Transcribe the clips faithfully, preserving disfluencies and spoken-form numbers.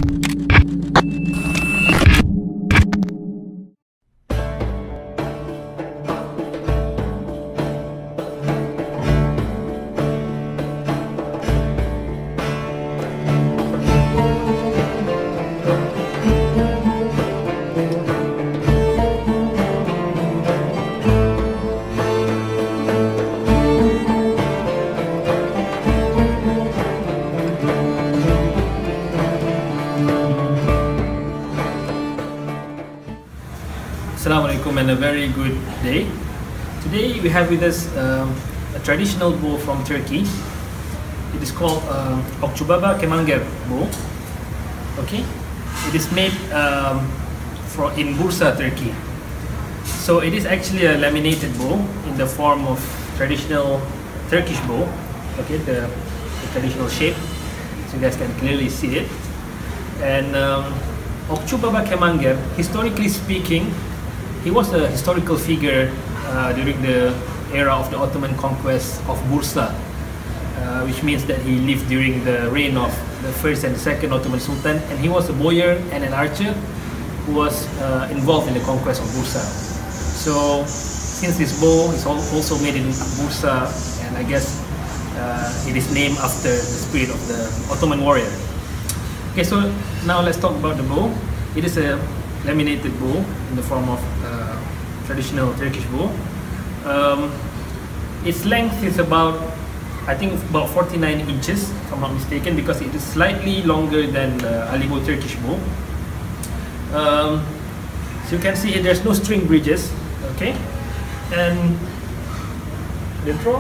Assalamualaikum and a very good day. Today we have with us um, a traditional bow from Turkey. It is called uh, Okçubaba Kemanger bow. Okay, it is made um, for in Bursa, Turkey. So it is actually a laminated bow in the form of traditional Turkish bow. Okay, the, the traditional shape, so you guys can clearly see it. And um, Okçubaba Kemanger, historically speaking, he was a historical figure uh, during the era of the Ottoman conquest of Bursa, uh, which means that he lived during the reign of the first and second Ottoman Sultan, and he was a boyar and an archer who was uh, involved in the conquest of Bursa. So, since this bow is also made in Bursa, and I guess uh, it is named after the spirit of the Ottoman warrior. Okay, so now let's talk about the bow. It is a laminated bow in the form of uh, traditional Turkish bow. Um, its length is about, I think, about forty-nine inches, if I'm not mistaken, because it is slightly longer than the Alibo Turkish bow. Um, so you can see there's no string bridges, okay, and the draw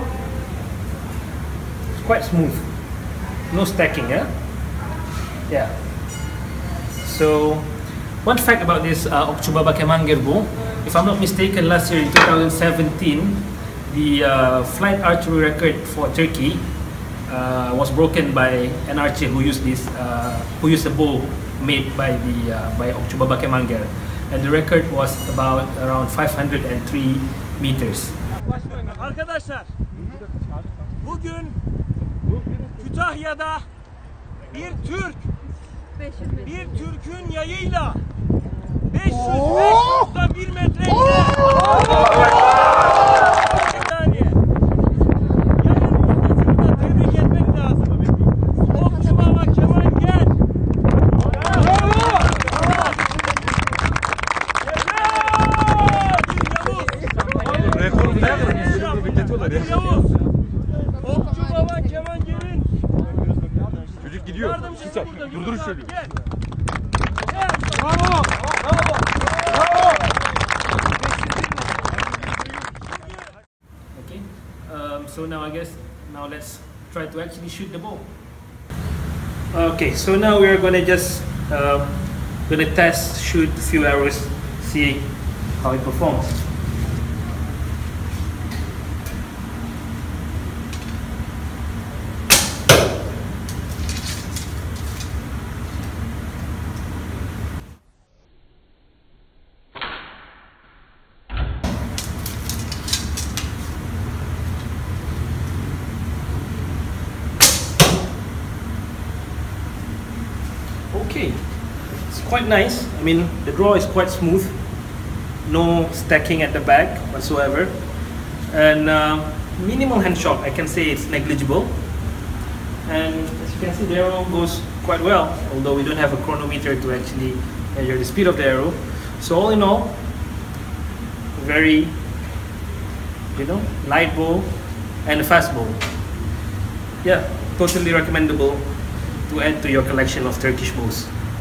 is quite smooth, no stacking, yeah. Yeah. So, one fact about this uh, Okçubaba Kemanger bow, if I'm not mistaken, last year in two thousand seventeen, the uh, flight archery record for Turkey uh, was broken by an archer who used this, uh, who used a bow made by the uh, by Okçubaba Kemanger, and the record was about around five hundred three meters. Arkadaşlar, bugün Kütahya'da bir Türk, bir Türk'ün yayıyla beş yüz beş nokta bir metre bir saniye. Yarın ortasını da tebrik etmek lazım. Okçubaba Kemanger. Rekoru ne yapıyor? Bekletiyorlar ya. Okçubaba Kemanger'in çocuk gidiyor. Sus at. Durdurun şöyle. Gel. Bravo! Bravo! Okay, um, so now I guess now let's try to actually shoot the bow. Okay, so now we are gonna just uh, gonna test shoot a few arrows, see how it performs. Okay, it's quite nice. I mean, the draw is quite smooth, no stacking at the back whatsoever, and uh, minimal hand shock. I can say it's negligible, and as you can see, the arrow goes quite well, although we don't have a chronometer to actually measure the speed of the arrow. So all in all, very, you know, light bow and a fast bow. Yeah, totally recommendable to add to your collection of Turkish bows.